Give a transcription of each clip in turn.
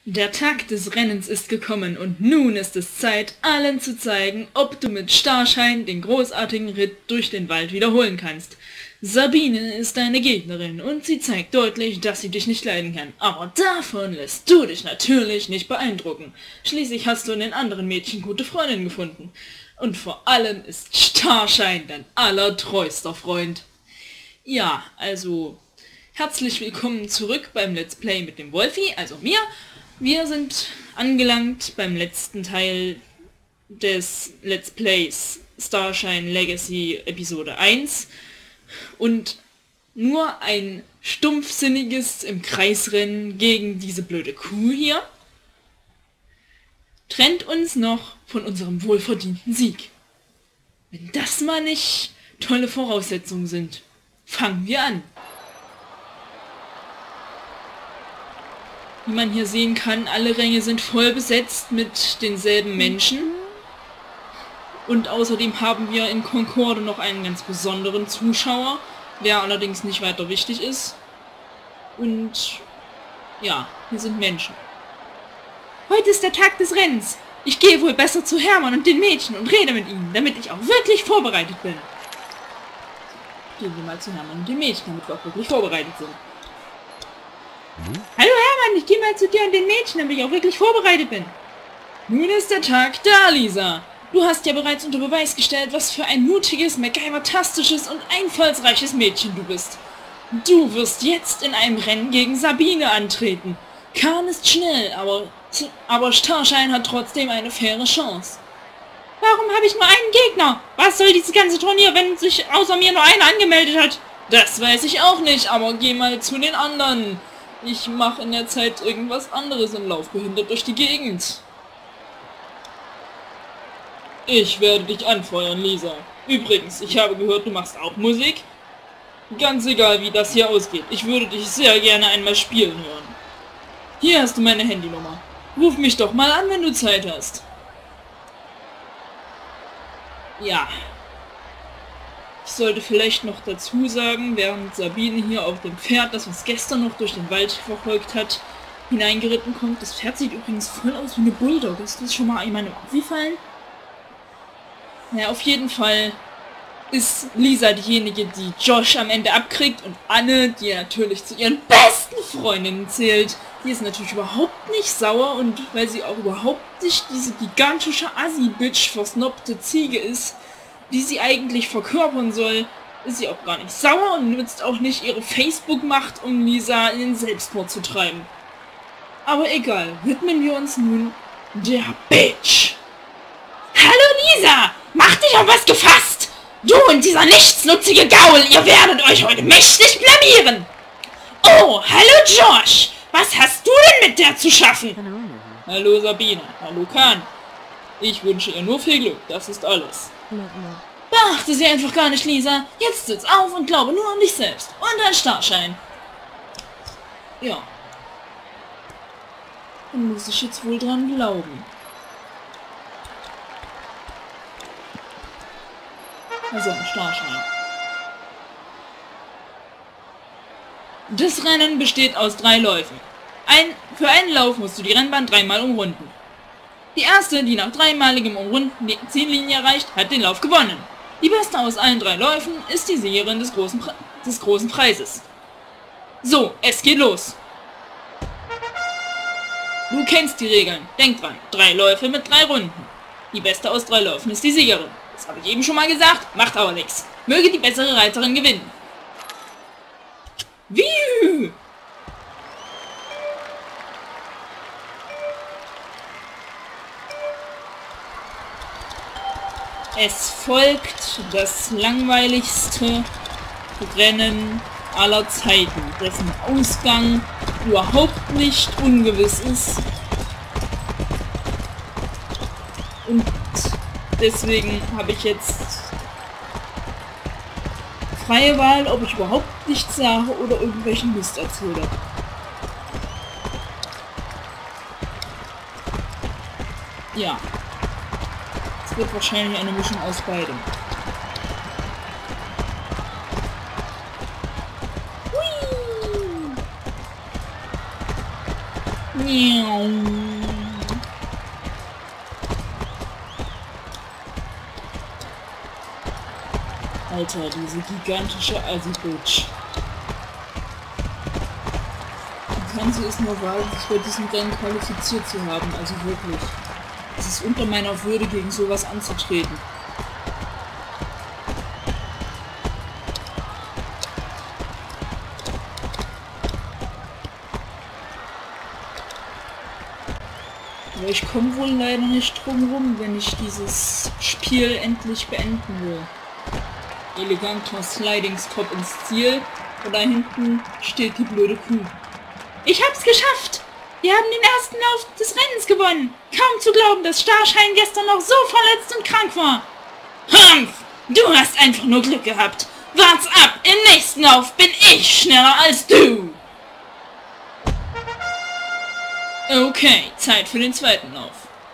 Der Tag des Rennens ist gekommen und nun ist es Zeit, allen zu zeigen, ob du mit Starschein den großartigen Ritt durch den Wald wiederholen kannst. Sabine ist deine Gegnerin und sie zeigt deutlich, dass sie dich nicht leiden kann. Aber davon lässt du dich natürlich nicht beeindrucken. Schließlich hast du in den anderen Mädchen gute Freundinnen gefunden. Und vor allem ist Starschein dein allertreuster Freund. Ja, also herzlich willkommen zurück beim Let's Play mit dem Wolfi, also mir. Wir sind angelangt beim letzten Teil des Let's Plays Starschein Legacy Episode 1 und nur ein stumpfsinniges im Kreisrennen gegen diese blöde Kuh hier trennt uns noch von unserem wohlverdienten Sieg. Wenn das mal nicht tolle Voraussetzungen sind, fangen wir an. Wie man hier sehen kann, alle Ränge sind voll besetzt mit denselben Menschen. Und außerdem haben wir in Concorde noch einen ganz besonderen Zuschauer, der allerdings nicht weiter wichtig ist. Und ja, hier sind Menschen. Heute ist der Tag des Rennens. Ich gehe wohl besser zu Hermann und den Mädchen und rede mit ihnen, damit ich auch wirklich vorbereitet bin. Gehen wir mal zu Hermann und den Mädchen, damit wir auch wirklich vorbereitet sind. Hallo Hermann, ich gehe mal zu dir und den Mädchen, damit ich auch wirklich vorbereitet bin. Nun ist der Tag da, Lisa. Du hast ja bereits unter Beweis gestellt, was für ein mutiges, MacGyver-tastisches und einfallsreiches Mädchen du bist. Du wirst jetzt in einem Rennen gegen Sabine antreten. Kahn ist schnell, aber Starschein hat trotzdem eine faire Chance. Warum habe ich nur einen Gegner? Was soll dieses ganze Turnier, wenn sich außer mir nur einer angemeldet hat? Das weiß ich auch nicht, aber geh mal zu den anderen. Ich mache in der Zeit irgendwas anderes und laufe behindert durch die Gegend. Ich werde dich anfeuern, Lisa. Übrigens, ich habe gehört, du machst auch Musik. Ganz egal, wie das hier ausgeht. Ich würde dich sehr gerne einmal spielen hören. Hier hast du meine Handynummer. Ruf mich doch mal an, wenn du Zeit hast. Ja. Ich sollte vielleicht noch dazu sagen, während Sabine hier auf dem Pferd, das uns gestern noch durch den Wald verfolgt hat, hineingeritten kommt. Das Pferd sieht übrigens voll aus wie eine Bulldog. Ist das schon mal jemandem aufgefallen? Ja, auf jeden Fall ist Lisa diejenige, die Josh am Ende abkriegt und Anne, die natürlich zu ihren besten Freundinnen zählt, die ist natürlich überhaupt nicht sauer und weil sie auch überhaupt nicht diese gigantische Assi-Bitch versnobte Ziege ist, die sie eigentlich verkörpern soll, ist sie auch gar nicht sauer und nutzt auch nicht ihre Facebook-Macht, um Lisa in den Selbstmord zu treiben. Aber egal, widmen wir uns nun der Bitch. Hallo Lisa! Mach dich auf was gefasst! Du und dieser nichtsnutzige Gaul, ihr werdet euch heute mächtig blamieren! Oh, hallo Josh! Was hast du denn mit der zu schaffen? Hallo Sabine, hallo Kahn. Ich wünsche ihr nur viel Glück, das ist alles. Beachte sie einfach gar nicht, Lisa. Jetzt sitz auf und glaube nur an dich selbst. Und an Starschein. Ja. Dann muss ich jetzt wohl dran glauben. Also an Starschein. Das Rennen besteht aus 3 Läufen. Für einen Lauf musst du die Rennbahn 3-mal umrunden. Die erste, die nach 3-maligem Umrunden die Ziellinie erreicht, hat den Lauf gewonnen. Die beste aus allen 3 Läufen ist die Siegerin des großen Preises. So, es geht los. Du kennst die Regeln. Denk dran, 3 Läufe mit 3 Runden. Die beste aus 3 Läufen ist die Siegerin. Das habe ich eben schon mal gesagt, macht aber nichts. Möge die bessere Reiterin gewinnen. Wie? Es folgt das langweiligste Rennen aller Zeiten, dessen Ausgang überhaupt nicht ungewiss ist. Und deswegen habe ich jetzt freie Wahl, ob ich überhaupt nichts sage oder irgendwelchen Mist erzähle. Ja. Wird wahrscheinlich eine Mischung aus beidem. Alter, diese gigantische Assi-Bitch. Wie kann sie es nur wagen, sich bei diesem Rennen qualifiziert zu haben? Also wirklich. Es ist unter meiner Würde, gegen sowas anzutreten. Aber ich komme wohl leider nicht drum rum, wenn ich dieses Spiel endlich beenden will. Eleganter Sliding-Stop ins Ziel und da hinten steht die blöde Kuh. Ich hab's geschafft! Wir haben den ersten Lauf des Rennens gewonnen! Kaum zu glauben, dass Starschein gestern noch so verletzt und krank war! Humph! Du hast einfach nur Glück gehabt! Wart's ab! Im nächsten Lauf bin ich schneller als du! Okay, Zeit für den zweiten Lauf.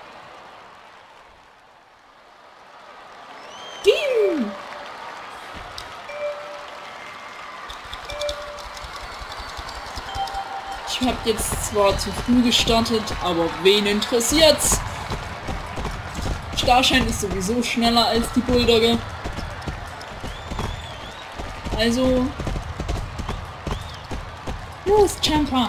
Ich habe jetzt zwar zu früh gestartet, aber wen interessiert's? Starschein ist sowieso schneller als die Bulldogge. Also... Los, Jumper!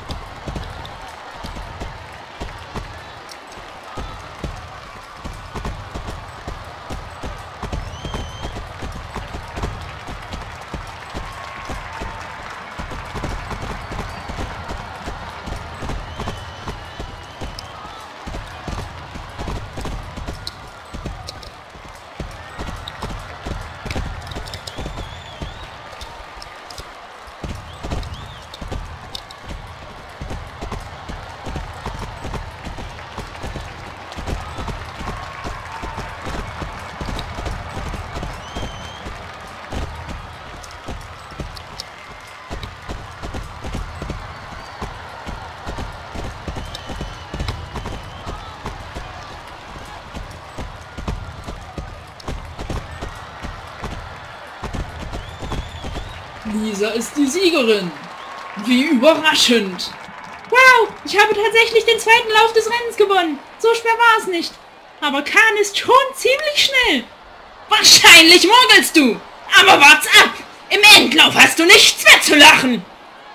Lisa ist die Siegerin. Wie überraschend. Wow, ich habe tatsächlich den zweiten Lauf des Rennens gewonnen. So schwer war es nicht. Aber Kahn ist schon ziemlich schnell. Wahrscheinlich mogelst du. Aber wart's ab. Im Endlauf hast du nichts mehr zu lachen.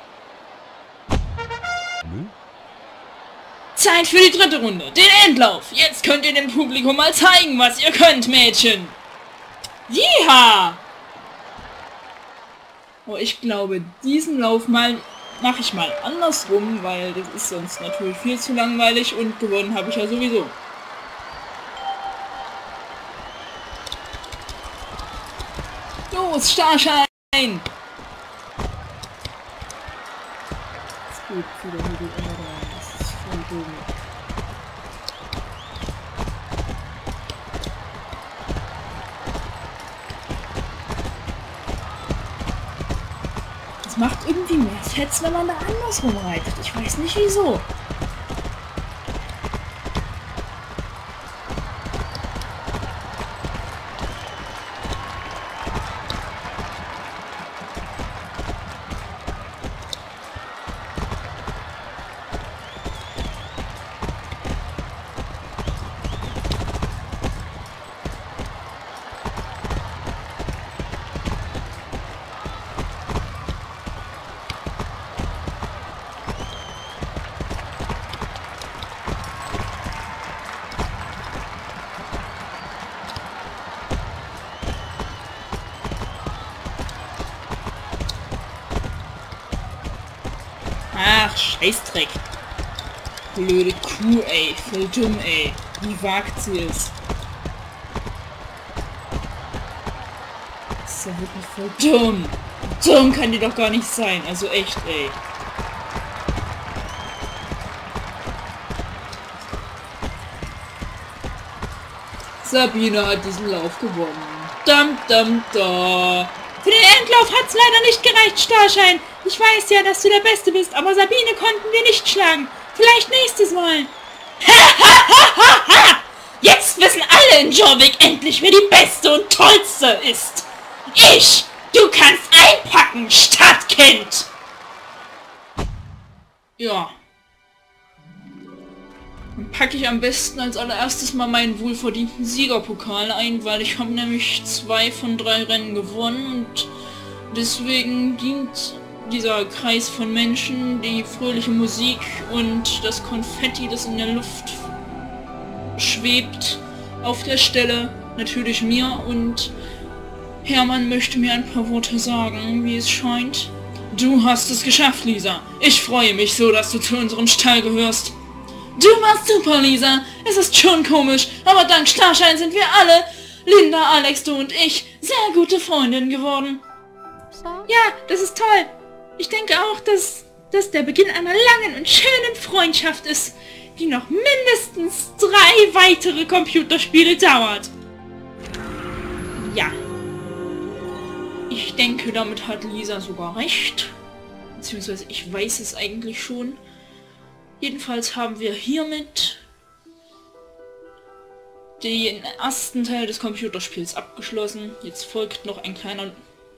Zeit für die dritte Runde. Den Endlauf. Jetzt könnt ihr dem Publikum mal zeigen, was ihr könnt, Mädchen. Jiha! Oh, ich glaube, diesen Lauf mache ich mal andersrum, weil das ist sonst natürlich viel zu langweilig und gewonnen habe ich ja sowieso. Los, Starschein! Das geht wieder mit dem Erde. Das ist voll dumm. Macht irgendwie mehr Fetz, wenn man da andersrum reitet. Ich weiß nicht wieso. Ach, Scheißdreck. Blöde Kuh, ey. Voll dumm, ey. Wie wagt sie es? Das ist ja wirklich voll dumm. Dumm kann die doch gar nicht sein. Also echt, ey. Sabine hat diesen Lauf gewonnen. Dam, dam, da. Für den Endlauf hat's leider nicht gereicht, Starschein. Ich weiß ja, dass du der Beste bist, aber Sabine konnten wir nicht schlagen. Vielleicht nächstes Mal. Jetzt wissen alle in Jorvik endlich, wer die Beste und Tollste ist. Ich! Du kannst einpacken, Stadtkind! Ja. Dann packe ich am besten als allererstes mal meinen wohlverdienten Siegerpokal ein, weil ich habe nämlich 2 von 3 Rennen gewonnen und deswegen dient dieser Kreis von Menschen, die fröhliche Musik und das Konfetti, das in der Luft schwebt, auf der Stelle natürlich mir, und Hermann möchte mir ein paar Worte sagen, wie es scheint. Du hast es geschafft, Lisa. Ich freue mich so, dass du zu unserem Stall gehörst. Du warst super, Lisa. Es ist schon komisch, aber dank Starschein sind wir alle, Linda, Alex, du und ich, sehr gute Freundinnen geworden. Ja, das ist toll. Ich denke auch, dass das der Beginn einer langen und schönen Freundschaft ist, die noch mindestens 3 weitere Computerspiele dauert. Ja. Ich denke, damit hat Lisa sogar recht. Beziehungsweise ich weiß es eigentlich schon. Jedenfalls haben wir hiermit den ersten Teil des Computerspiels abgeschlossen. Jetzt folgt noch ein kleiner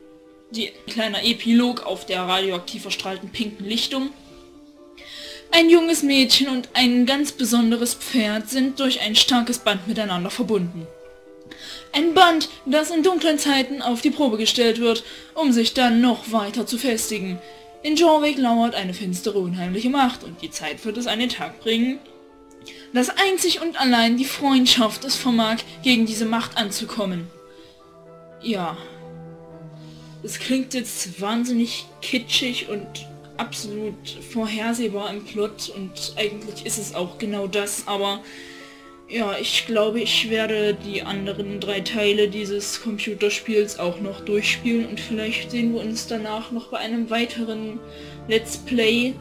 Epilog auf der radioaktiv verstrahlten pinken Lichtung. Ein junges Mädchen und ein ganz besonderes Pferd sind durch ein starkes Band miteinander verbunden. Ein Band, das in dunklen Zeiten auf die Probe gestellt wird, um sich dann noch weiter zu festigen. In Jorvik lauert eine finstere, unheimliche Macht und die Zeit wird es an den Tag bringen, dass einzig und allein die Freundschaft es vermag, gegen diese Macht anzukommen. Ja. Es klingt jetzt wahnsinnig kitschig und absolut vorhersehbar im Plot und eigentlich ist es auch genau das, aber ja, ich glaube, ich werde die anderen 3 Teile dieses Computerspiels auch noch durchspielen und vielleicht sehen wir uns danach noch bei einem weiteren Let's Play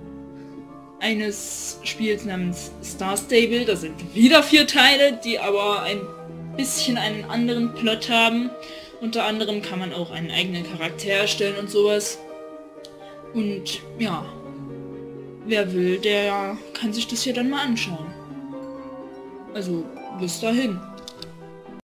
eines Spiels namens Star Stable. Da sind wieder 4 Teile, die aber ein bisschen einen anderen Plot haben. Unter anderem kann man auch einen eigenen Charakter erstellen und sowas. Und ja, wer will, der kann sich das hier dann mal anschauen. Also, bis dahin.